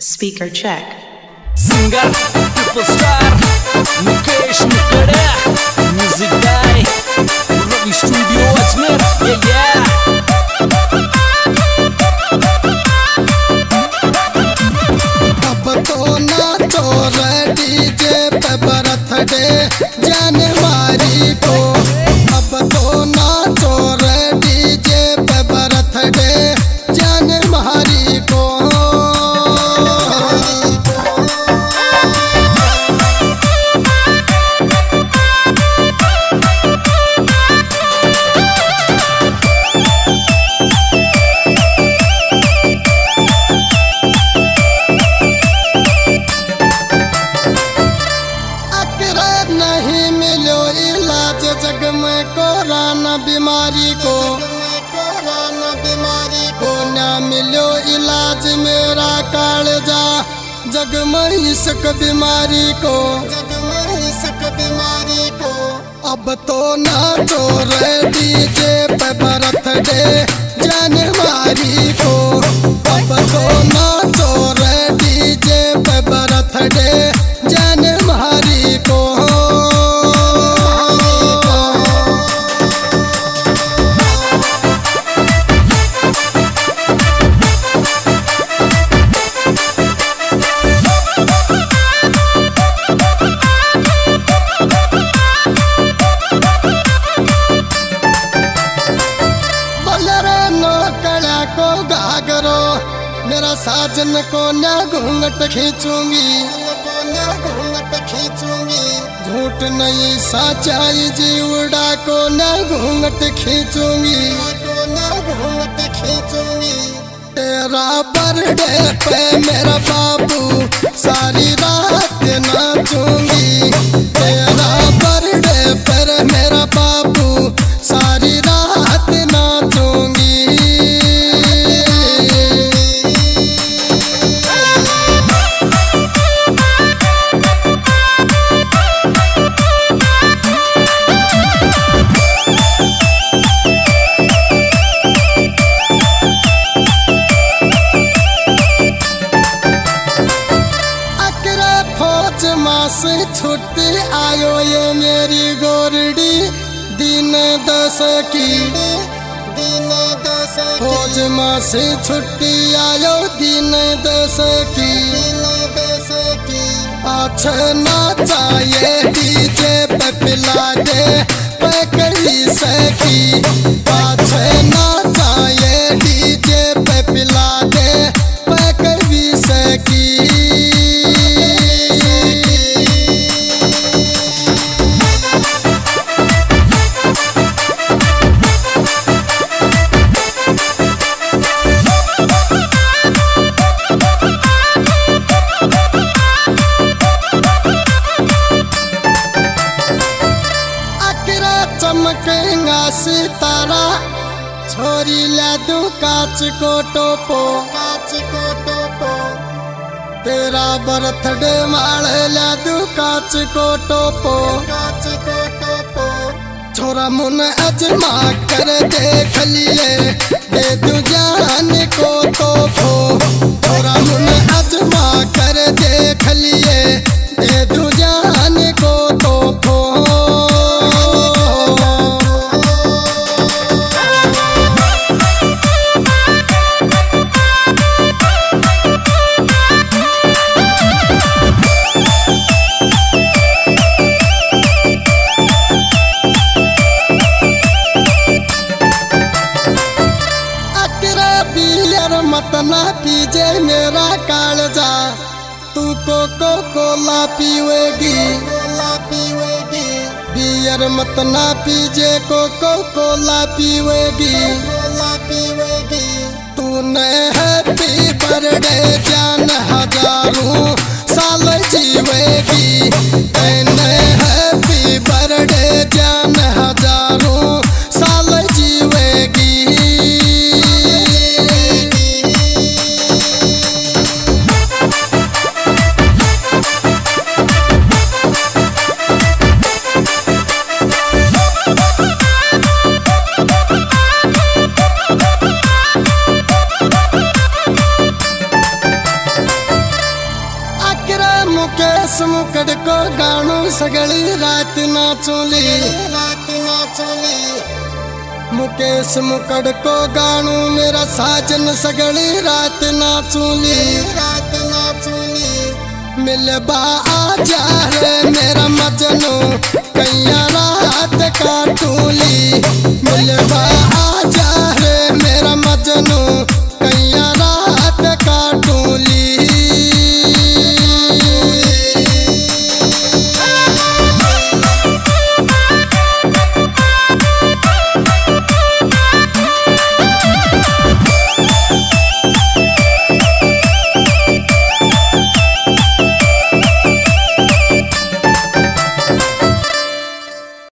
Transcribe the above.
Speaker check. Singer, superstar, Mukesh Mukada, music guy, Ravi Studio Ajmer, yeah. अब तो नाचो रे DJ पे birthday जनवरी को। अब तो नाचो रे डीजे पे बर्थडे जनवरी को। नहीं मिलो इलाज जग में कोरोना बीमारी को। कोरोना बीमारी को ना मिलो इलाज मेरा कालजा जग में इसक बीमारी को। जग में इसक बीमारी को। अब तो नाचो रे डीजे पे बर्थडे जनवरी को। अब तो नाचो रे डीजे पे बर्थडे जनवरी को। मेरा साजन को ना घूंघट खींचूंगी। झूठ नहीं सच्चाई जीवड़ा को ना घूंघट खींचूंगी। तेरा बर्थडे पे मेरा बाबू सारी रात नाचूंगी। तेरा बर्थडे पर मेरा बाबू सारी रात नाचूंगी। से छुट्टी आयो ये मेरी गोरडी दिन 10 की। फौज माँ से छुट्टी आयो दिन 10 की। अच्छा नाचा ये डीजे पे पिला दे पैकड़ी से की। अच्छा नाचा ये डीजे पे पिला दे पैकड़ी से की। चमकेगा सितारा छोरी ला दू कांच को टोपो। तेरा बर्थडे माले ला दू कांच को टोपो। छोरा मुन अजमा कर देख लिए दे दू जान को तोपो। छोरा मुन अजमा कर देख लिए दे दू जान को तोपो। मत ना पीजे मेरा कालजा तू कोको कोला पीवेगी। बियर मत ना पीजे कोको कोला पीवेगी। तूने हैप्पी बर्थडे जान हजारों साल जीवेगी। तूने हैप्पी बर्थडे जान हजारों साल जीवेगी। मुकेश मुकड़ को गाणो सगली रात नाचूली मुकेश मुकड़ को गाणो मेरा साजन सगली रात नाचूली मिलबा आजा रे मेरा मजनू कैया रात काटूली मिलबा